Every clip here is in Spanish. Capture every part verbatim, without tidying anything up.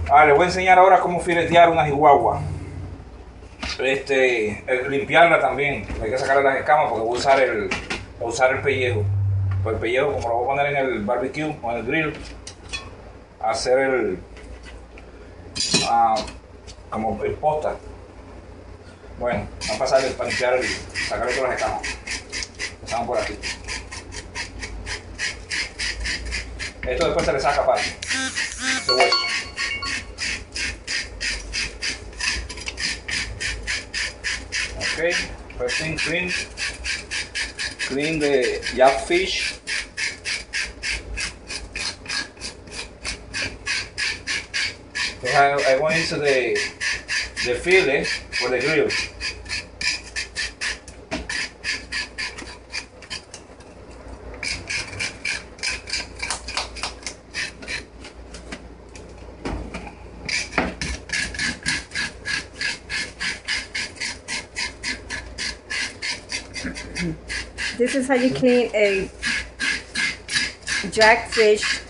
Ah, les voy a enseñar ahora cómo filetear una chihuahua. Este, eh, limpiarla también. Hay que sacarle las escamas porque voy a usar el, voy a usar el pellejo. Pues el pellejo, como lo voy a poner en el barbecue o en el grill, hacer el, uh, como el posta. Bueno, vamos a pasar para limpiar el, sacarle todas las escamas. Empezamos por aquí. Esto después se le saca parte. Este hueso. Okay, first thing, clean, clean the yak fish. So I, I went into the the fillet for the grill. This is how you clean a jackfish.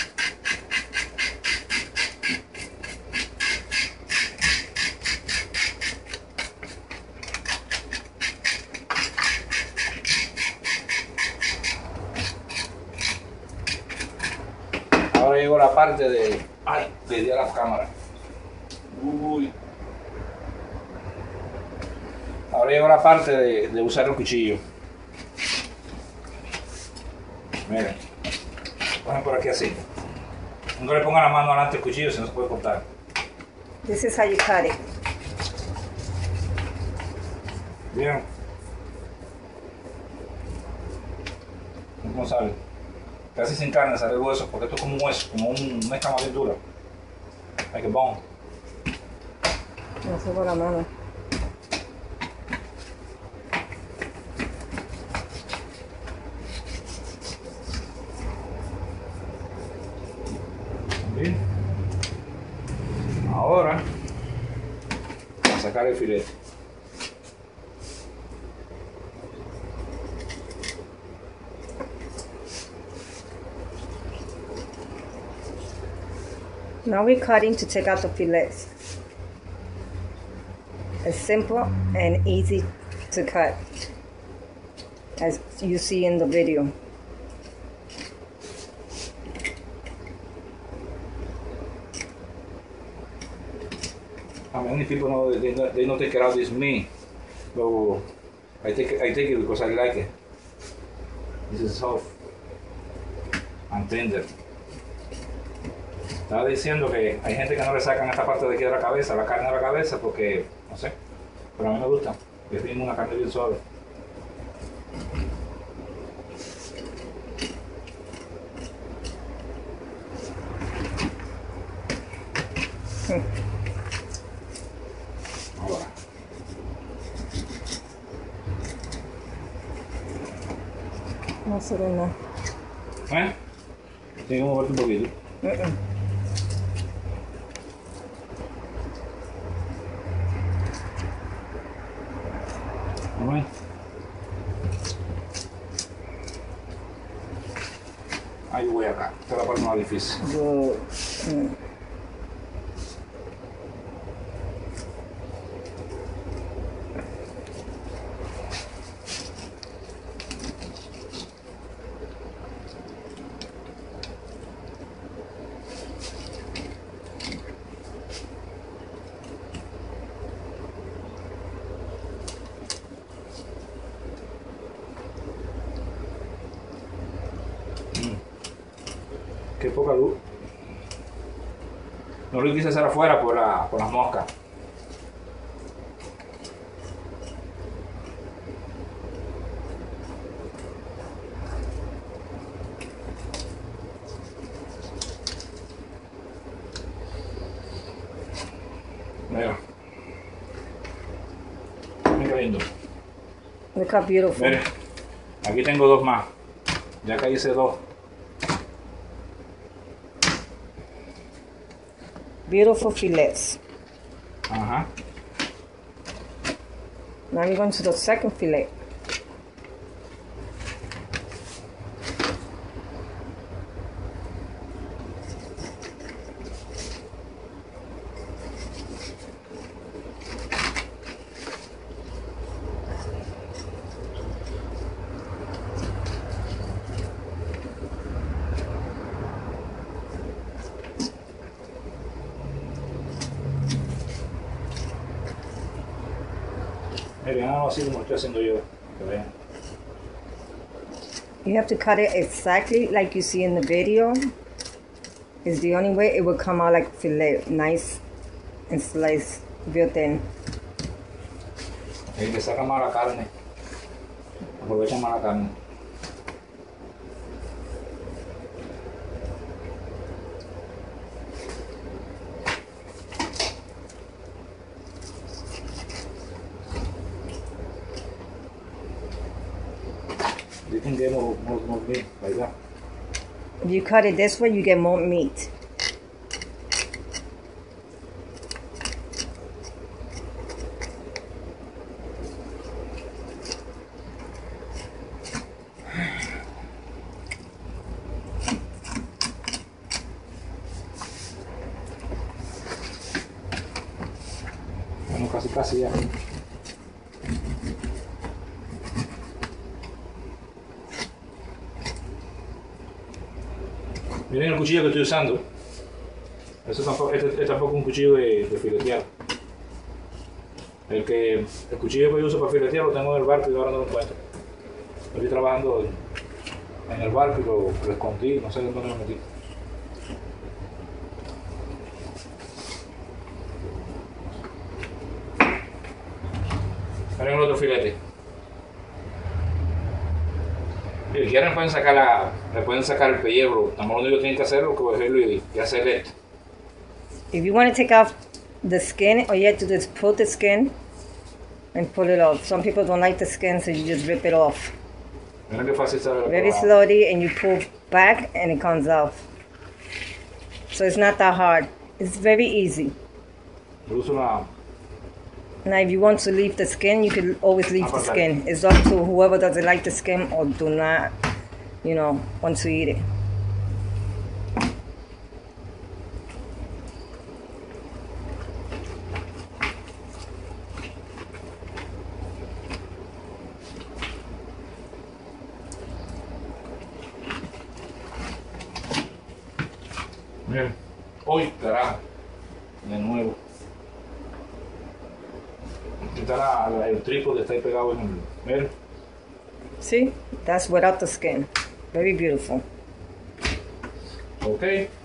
Ahora llegó la parte de... Ay, le di a la cámara. Uy. Ahora llegó la parte de, de usar el cuchillo. Miren, ponen por aquí así. Nunca le pongan la mano delante del cuchillo, si no se puede cortar. This is how you cut it. Bien. ¿Cómo sale? Casi sin carne sale el hueso, porque esto es como un hueso, como un, una escama bien dura. Like a bone. No sé por la mano. Bien. Ahora vamos a sacar el filete. Now we're cutting to take out the fillets. It's simple and easy to cut, as you see in the video. How many people know they not, they don't take it out this meat, but I take I take it because I like it. This is soft and tender. Estaba diciendo que hay gente que no le sacan esta parte de aquí de la cabeza, la carne de la cabeza, porque no sé, pero a mí me gusta. Yo tengo una carne bien suave. Ahora. No se ve nada. ¿Eh? Tengo que moverte un poquito. Uh-uh. Alright. Ahí voy acá. Esta es la parte más difícil. Yo, mm. Qué poca luz. No lo quise hacer afuera por, la, por las moscas. Mira. Mira lindo. Look how beautiful. Mire, aquí tengo dos más. Ya que hice dos. Beautiful fillets. Ajá. Now we're going to the second fillet. Miren, háganlo así como lo estoy haciendo yo. Que vean. You have to cut it exactly like you see in the video. It's the only way it will come out like fillet, nice and sliced, real thin. El que saca más la carne, aprovecha más la carne. You can get more, more, more meat like that. If you cut it this way, you get more meat. Bueno, casi casi ya. Miren el cuchillo que estoy usando. Eso tampoco, este, este tampoco es un cuchillo de, de filetear. El, que, el cuchillo que yo uso para filetear lo tengo en el barco y ahora no lo encuentro. Estoy trabajando en el barco y lo, lo escondí, no sé dónde lo metí. Miren el otro filete. Si quieren pueden sacar la, le pueden sacar el pellejo, lo único que tienen que hacer es cogerlo y, y hacer esto. If you want to take off the skin, all you have to do is pull the skin and pull it off. Some people don't like the skin, so you just rip it off. Miren qué fácil sale. Very slowly, and you pull back and it comes off. So it's not that hard. It's very easy. Yo uso una, Now, if you want to leave the skin, you can always leave the skin. It's up to whoever doesn't like the skin or do not, you know, want to eat it. miren, hoy carajo, de nuevo. Está la, la, el trípode está ahí pegado en el. Miren. See? That's without the skin. Very beautiful. Ok.